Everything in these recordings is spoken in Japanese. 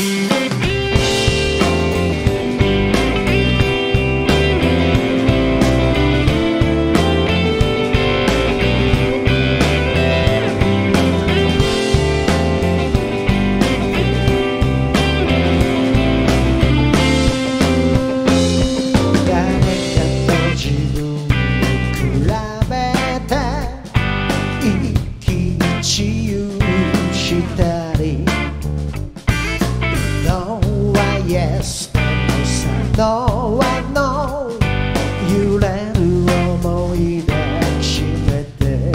揺れる想い抱きしめて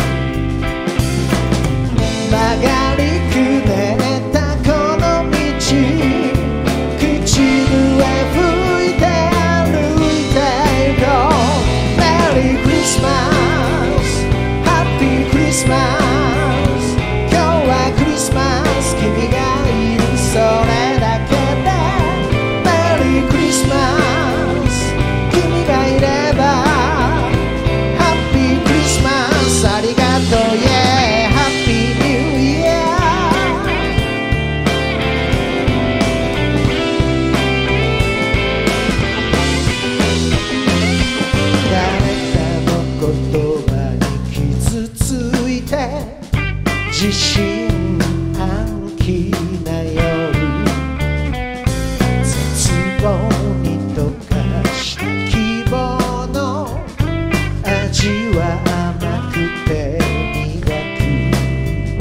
曲がりくねったこの道口笛吹いて歩いて行こうメリークリスマスハッピークリスマス今日はクリスマス君がいるそれだけでメリークリスマス自信暗記な夜絶望に溶かした希望の味は甘くて苦く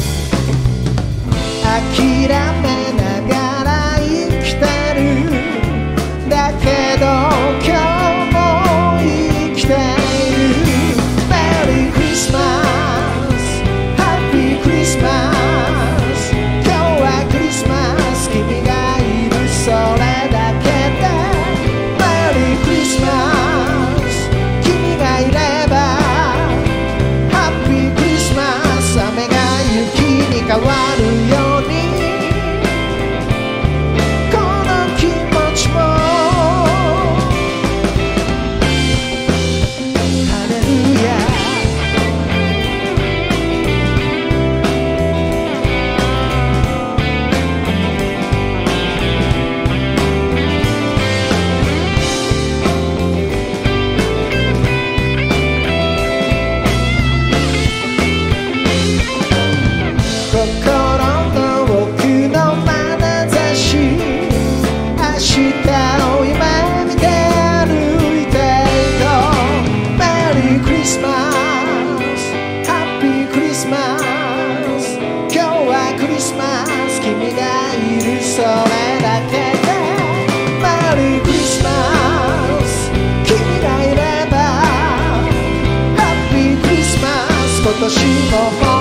諦めながら生きてるだけど今日も生きているメリークリスマス変わるようにこの気持ちもハレルヤ君がいるそれだけでメリークリスマス君がいればハッピークリスマス今年も